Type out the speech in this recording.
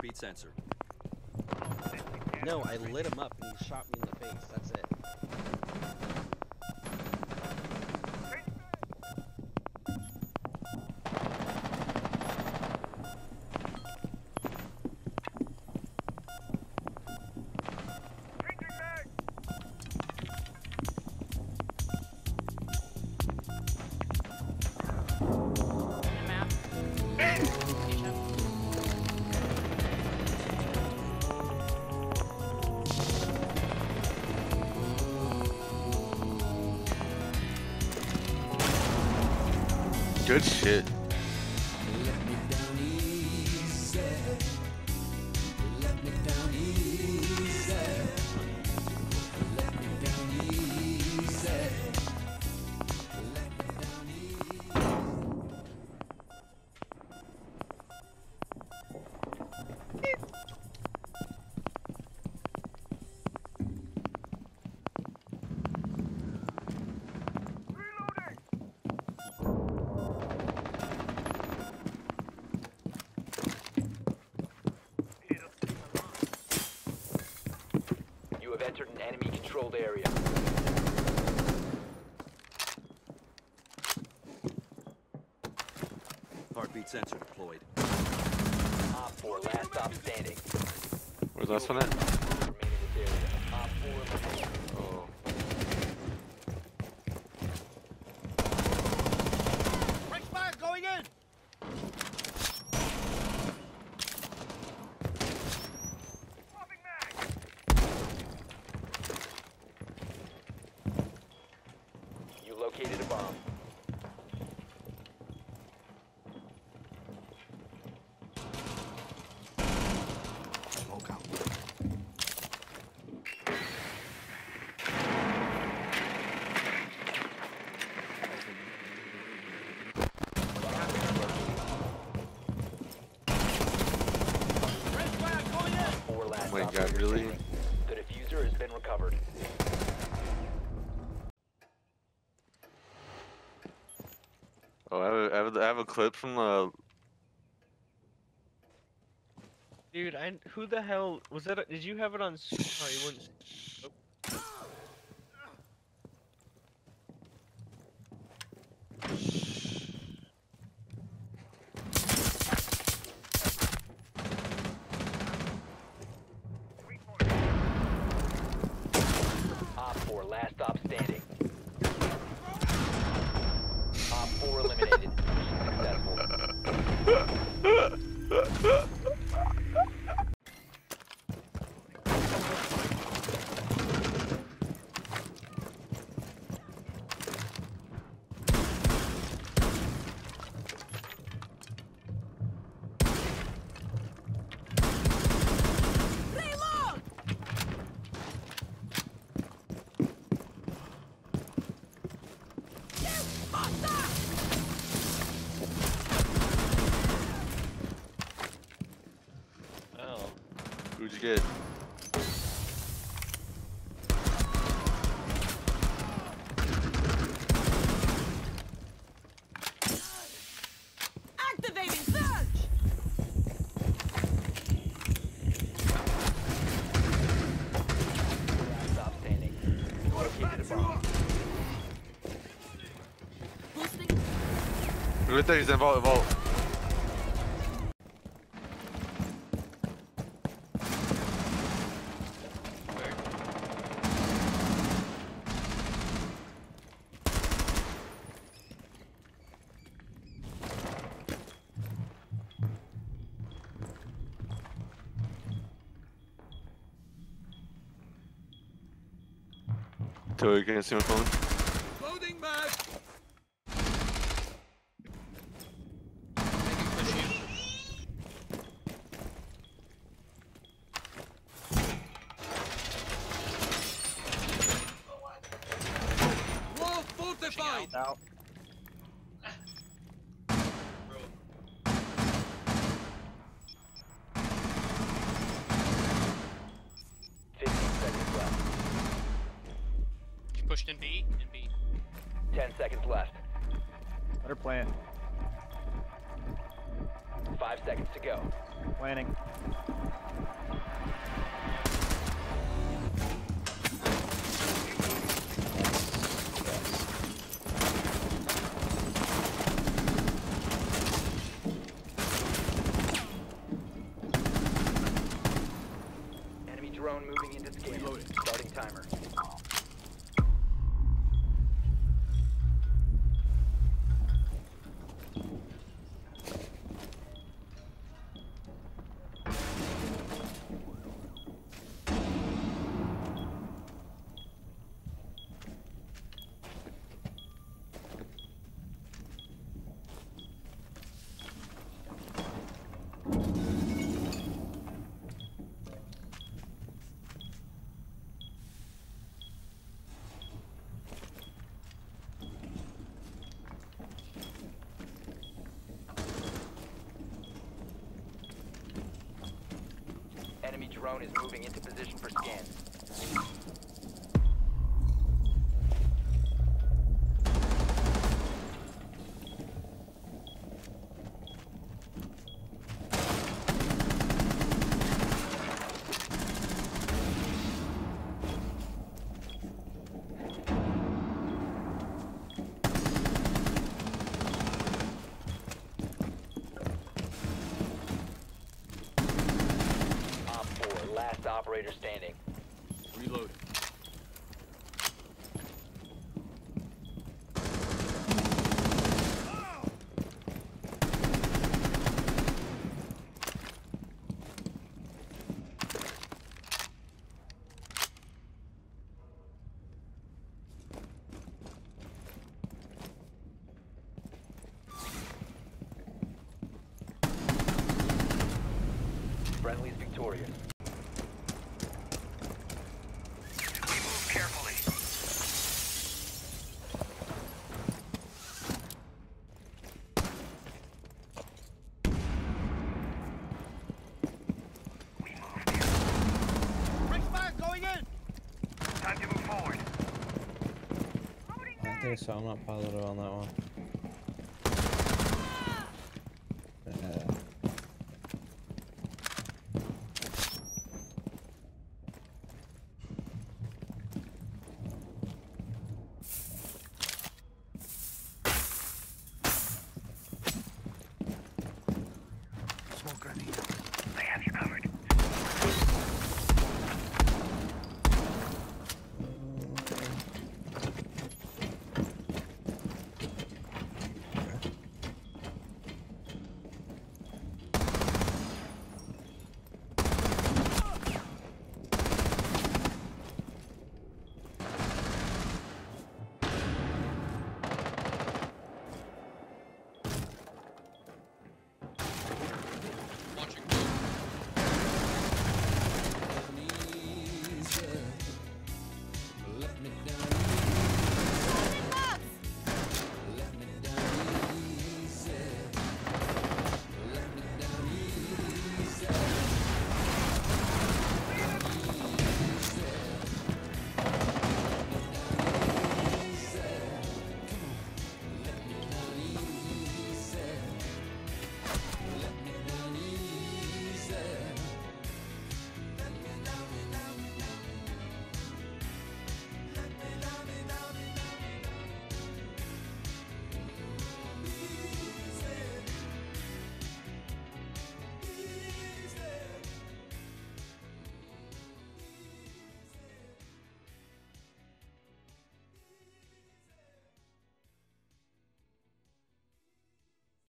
Heartbeat sensor. No, I lit him up and he shot me in the face. That's it. Good shit. Entered an enemy-controlled area. Heartbeat sensor deployed. Op 4, last stop standing. Where's the last one at? Remain in this area. Op 4 eliminated. Oh. Break fire going in! Located a bomb. Smoke out. Oh my god, really? The diffuser has been recovered. Oh, I have a clip from Dude, who the hell was that? Did you have it on? Oh, you wouldn't. Nope. Op 4, last stop standing. Op 4 eliminated. Mission successful. Who'd you get? Activating surge! Stop standing. Located a bomb. Boosting. Right there, he's in vault. So you can see my phone? Loading back! Wall fortified! Out. 15 seconds left. You pushed in B? In B. 10 seconds left. Better plan. 5 seconds to go. Planning. Enemy drone moving into scan. Reloading. Starting timer. Enemy drone is moving into position for scan. Op 4, last operator standing. Reloading. Friendly's victorious. Fresh fire going in! I think so. I'm not positive on that one.